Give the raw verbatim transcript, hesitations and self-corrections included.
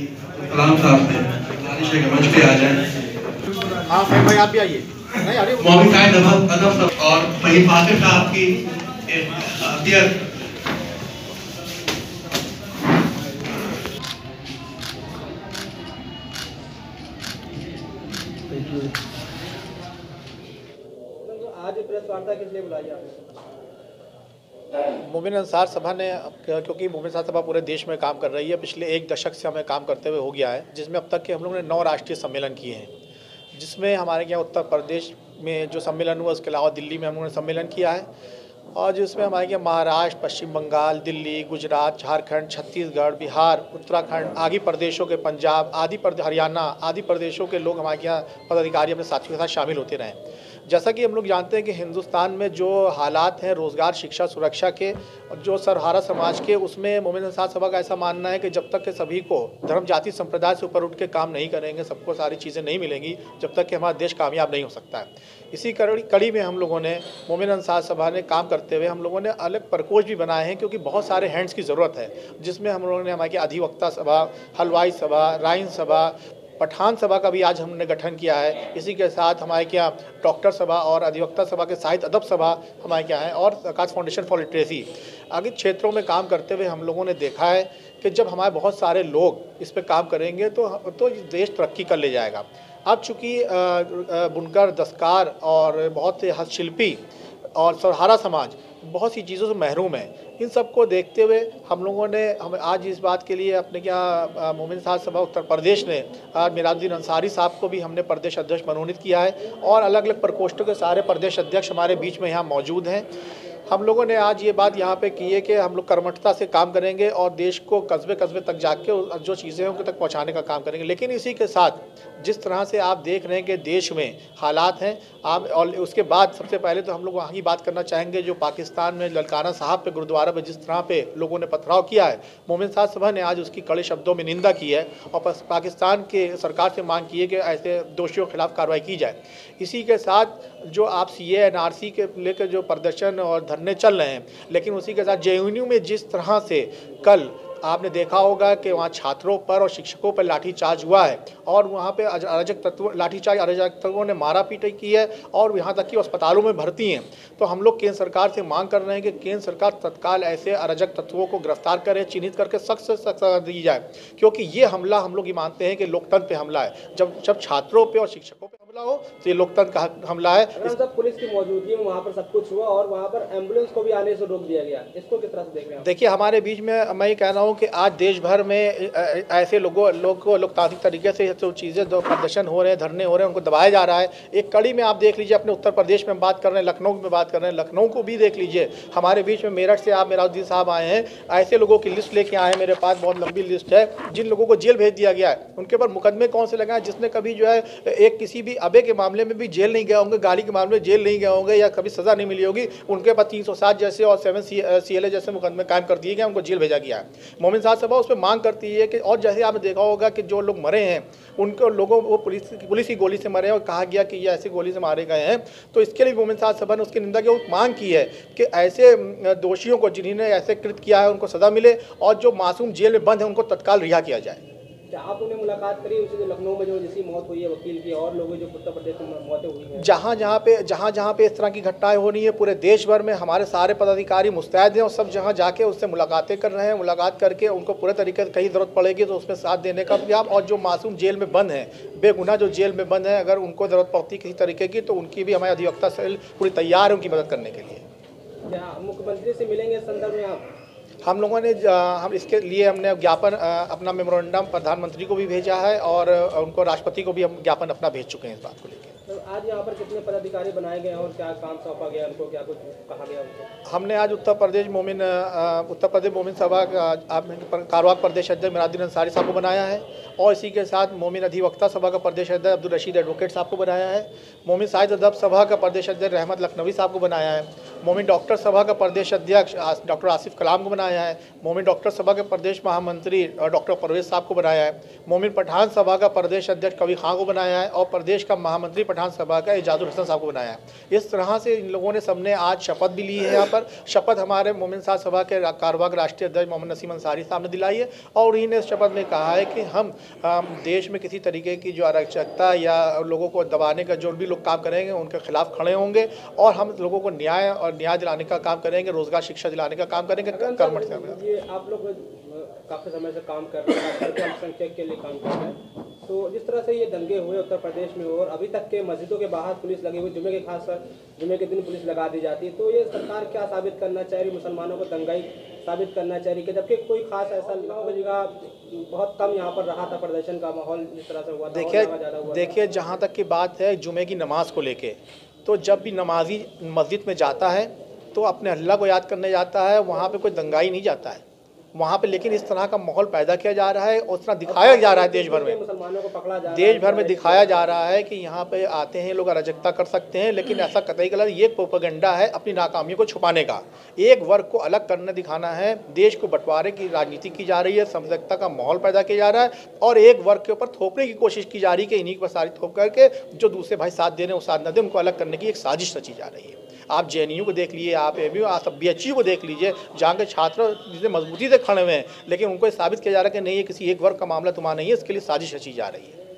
कलाम साहब से गुजारिश है कि मंच पे आ जाएं। हाँ फैम भाई आप भी आइए। नहीं आ रही मोमिन कायद अदब अदब और फहीम फातिह साहब की अतियत आज प्रेस वार्ता किस लिए बुलाई आपने? मोमिन अंसार सभा ने, क्योंकि मोमिन अंसार सभा पूरे देश में काम कर रही है, पिछले एक दशक से हमें काम करते हुए हो गया है, जिसमें अब तक के हम लोगों ने नौ राष्ट्रीय सम्मेलन किए हैं, जिसमें हमारे यहाँ उत्तर प्रदेश में जो सम्मेलन हुआ, उसके अलावा दिल्ली में हम लोगों ने सम्मेलन किया है, और जिसमें हमारे यहाँ महाराष्ट्र, पश्चिम बंगाल, दिल्ली, गुजरात, झारखंड, छत्तीसगढ़, बिहार, उत्तराखंड आदि प्रदेशों के, पंजाब आदि प्रदेश, हरियाणा आदि प्रदेशों के लोग हमारे यहाँ पदाधिकारी अपने साथियों के साथ शामिल होते रहे। जैसा कि हम लोग जानते हैं कि हिंदुस्तान में जो हालात हैं रोज़गार, शिक्षा, सुरक्षा के, जो सर्वहारा समाज के, उसमें मोमिन अंसार सभा का ऐसा मानना है कि जब तक के सभी को धर्म, जाति, संप्रदाय से ऊपर उठ के काम नहीं करेंगे, सबको सारी चीज़ें नहीं मिलेंगी, जब तक कि हमारा देश कामयाब नहीं हो सकता है। इसी कड़ी कड़ी में हम लोगों ने, मोमिन अंसार सभा ने काम करते हुए हम लोगों ने अलग प्रकोष्ठ भी बनाए हैं, क्योंकि बहुत सारे हैंड्स की ज़रूरत है, जिसमें हम लोगों ने हमारी अधिवक्ता सभा, हलवाई सभा, राइन सभा, पठान सभा का भी आज हमने गठन किया है। इसी के साथ हमारे क्या डॉक्टर सभा और अधिवक्ता सभा के साहित्य अदब सभा हमारे क्या है, और आकाश फाउंडेशन फॉर लिटरेसी आदि क्षेत्रों में काम करते हुए हम लोगों ने देखा है कि जब हमारे बहुत सारे लोग इस पर काम करेंगे तो तो देश तरक्की कर ले जाएगा। अब चूँकि बुनकर, दस्तकार और बहुत से हस्तशिल्पी और सर्वहारा समाज बहुत सी चीज़ों से महरूम है, इन सब को देखते हुए हम लोगों ने हम आज इस बात के लिए अपने क्या मोमिन अंसार सभा उत्तर प्रदेश ने आज मिराजुद्दीन अंसारी साहब को भी हमने प्रदेश अध्यक्ष मनोनीत किया है, और अलग अलग प्रकोष्ठों के सारे प्रदेश अध्यक्ष हमारे बीच में यहाँ मौजूद हैं। हम लोगों ने आज ये बात यहाँ पे की है कि हम लोग कर्मठता से काम करेंगे और देश को कस्बे कस्बे तक जाके जो चीज़ें हैं उनके तक पहुँचाने का काम करेंगे। लेकिन इसी के साथ जिस तरह से आप देख रहे हैं कि देश में हालात हैं, आप और उसके बाद सबसे पहले तो हम लोग वहाँ की बात करना चाहेंगे जो पाकिस्तान में ललकाना साहब पे गुरुद्वारा पे जिस तरह पे लोगों ने पथराव किया है, मोमिन अंसार सभा ने आज उसकी कड़े शब्दों में निंदा की है और पाकिस्तान के सरकार से मांग की है कि ऐसे दोषियों के खिलाफ कार्रवाई की जाए। इसी के साथ जो आप सी ए एन आर सी के लेकर जो प्रदर्शन और धरने चल रहे हैं, लेकिन उसी के साथ जे एन यू में जिस तरह से कल आपने देखा होगा कि वहाँ छात्रों पर और शिक्षकों पर लाठीचार्ज हुआ है, और वहाँ पे अराजक तत्व लाठीचार्ज अराजक तत्वों ने मारा पीटाई की है, और यहाँ तक कि अस्पतालों में भर्ती हैं। तो हम लोग केंद्र सरकार से मांग कर रहे हैं कि केंद्र सरकार तत्काल ऐसे अराजक तत्वों को गिरफ्तार करे, चिन्हित करके सख्त से सख्त सजा दी जाए, क्योंकि ये हमला हम लोग ये मानते हैं कि लोकतंत्र पे हमला है। जब जब छात्रों पे और शिक्षकों पे हमला हो तो ये लोकतंत्र का हमला है। इस सब पुलिस की मौजूदगी में वहाँ पर सब कुछ हुआ और वहाँ पर एम्बुलेंस को भी आने से रोक दिया गया, इसको किस तरह से देख रहे हैं? देखिए, हमारे बीच में मैं ये कह रहा हूँ कि आज देश भर में ऐसे लोगों लोग को लोकतांत्रिक तरीके से जो चीज़ें जो प्रदर्शन हो रहे हैं, धरने हो रहे हैं, उनको दबाया जा रहा है। एक कड़ी में आप देख लीजिए, अपने उत्तर प्रदेश में बात कर रहे हैं, लखनऊ में बात कर रहे हैं, लखनऊ को भी देख लीजिए। हमारे बीच में मेरठ से आप मिराजुद्दीन साहब आए हैं, ऐसे लोगों की लिस्ट लेके आए हैं, मेरे पास बहुत लंबी लिस्ट है, जिन लोगों को जेल भेज दिया गया है। उनके पर मुकदमे कौन से लगाए, जिसने कभी जो है एक किसी भी अबे के मामले में भी जेल नहीं गए होंगे, गाड़ी के मामले में जेल नहीं गए होंगे, या कभी सज़ा नहीं मिली होगी, उनके पास तीन सौ सात जैसे और सेवन सी एल ए जैसे मुकदमे कायम कर दिए गए, उनको जेल भेजा गया है। मोमिन अंसार सभा उस पर मांग करती है कि, और जैसे आपने देखा होगा कि जो लोग मरे हैं उनको लोगों वो पुलिस पुलिस की गोली से मरे हैं और कहा गया कि ये ऐसी गोली से मारे गए हैं, तो इसके लिए मोमिन अंसार सभा ने उसकी निंदा की, मांग की है कि ऐसे दोषियों को जिन्होंने ऐसे कृत किया है उनको सज़ा मिले, और जो मासूम जेल में बंद है उनको तत्काल रिहा किया जाए। आप उन्हें मुलाकात करी उसी जो लखनऊ में जो जिसकी मौत हुई है वकील की, और लोगों जो उत्तर प्रदेश में मौतें हुई हैं, जहाँ जहाँ पे जहाँ जहाँ पे इस तरह की घटनाएं हो रही है, पूरे देश भर में हमारे सारे पदाधिकारी मुस्तैद हैं और सब जहाँ जाके उससे मुलाकातें कर रहे हैं। मुलाकात करके उनको पूरे तरीके से कहीं ज़रूरत पड़ेगी तो उसमें साथ देने का भी आप, और जो मासूम जेल में बंद हैं, बेगुनाह जो जेल में बंद हैं, अगर उनको ज़रूरत पड़ती किसी तरीके की तो उनकी भी हमारी अधिवक्ता सेल पूरी तैयार है उनकी मदद करने के लिए। क्या मुख्यमंत्री से मिलेंगे इस संदर्भ में आप? हम लोगों ने हम इसके लिए हमने ज्ञापन अपना मेमोरेंडम प्रधानमंत्री को भी भेजा है और उनको राष्ट्रपति को भी हम ज्ञापन अपना भेज चुके हैं इस बात को लेकर। तो आज यहाँ पर कितने पदाधिकारी बनाए गए हैं और क्या काम सौंपा गया उनको, क्या कुछ कहा गया उनको? हमने आज उत्तर प्रदेश मोमिन उत्तर प्रदेश मोमिन सभा कारवां प्रदेश अध्यक्ष मिराजुद्दीन अंसारी साहब को बनाया है, और इसी के साथ मोमिन अधिवक्ता सभा का प्रदेश अध्यक्ष अब्दुल रशीद एडवोकेट साहब को बनाया है। मोमिन साहित्य अदब सभा का प्रदेश अध्यक्ष रहमत लखनवी साहब को बनाया है। मोमिन डॉक्टर सभा का प्रदेश अध्यक्ष डॉक्टर आसिफ कलाम को बनाया है। मोमिन डॉक्टर सभा के प्रदेश महामंत्री डॉक्टर परवेज साहब को बनाया है। मोमिन पठान सभा का प्रदेश अध्यक्ष कवि खां को बनाया है और प्रदेश का महामंत्री पठान सभा का एजाजुल हसन साहब को बनाया है। इस तरह से इन लोगों ने सबने आज शपथ भी ली है। यहाँ पर शपथ हमारे मोमिन साहब सभा के कारवां राष्ट्रीय अध्यक्ष मोहम्मद नसीम अंसारी साहब ने दिलाई है और उन्हीं ने शपथ में कहा है कि हम देश में किसी तरीके की जो अराजकता या लोगों को दबाने का जो भी लोग काम करेंगे उनके खिलाफ खड़े होंगे और हम लोगों को न्याय और न्याय दिलाने का काम करेंगे, रोजगार शिक्षा दिलाने का काम करेंगे। कर्मठ से ये आप लोग काफ़ी समय से काम कर रहे हैं, अल्पसंख्यक के लिए काम कर रहे हैं, तो जिस तरह से ये दंगे हुए उत्तर प्रदेश में और अभी तक के मस्जिदों के बाहर पुलिस लगी हुई, जुमे के खास कर जुमे के दिन पुलिस लगा दी जाती है, तो ये सरकार क्या साबित करना चाह रही, मुसलमानों को दंगाई साबित करना चाह रही कि जबकि कोई खास ऐसा जगह बहुत कम यहाँ पर रहा था प्रदर्शन का माहौल जिस तरह से हुआ था। देखिए देखिए जहाँ तक की बात है जुमे की नमाज को लेके, तो जब भी नमाजी मस्जिद में जाता है तो अपने अल्लाह को याद करने जाता है, वहाँ पे कोई दंगाई नहीं जाता है वहाँ पे, लेकिन इस तरह का माहौल पैदा किया जा रहा है और उतना दिखाया जा रहा है देश भर में, मुसलमानों को पकड़ा जा देश भर में दिखाया जा रहा है कि यहाँ पे आते हैं लोग अराजकता कर सकते हैं, लेकिन ऐसा कतई गलत, ये प्रोपेगेंडा है अपनी नाकामियों को छुपाने का। एक वर्ग को अलग करने दिखाना है, देश को बंटवारे की राजनीति की जा रही है, समझौता का माहौल पैदा किया जा रहा है और एक वर्ग के ऊपर थोपने की कोशिश की जा रही है कि इन्हीं पर सारी थोप करके जो दूसरे भाई साथ दे रहे हैं वो साथ न दे, उनको अलग करने की एक साजिश रची जा रही है। आप जे एन यू को देख लीजिए, आप ए बी यू, आप बी एच यू को देख लीजिए, जहाँ के छात्र जितने मजबूती से खड़े हुए हैं, लेकिन उनको साबित किया जा रहा है कि नहीं ये किसी एक वर्ग का मामला तुम्हारा नहीं है, इसके लिए साजिश रची जा रही है।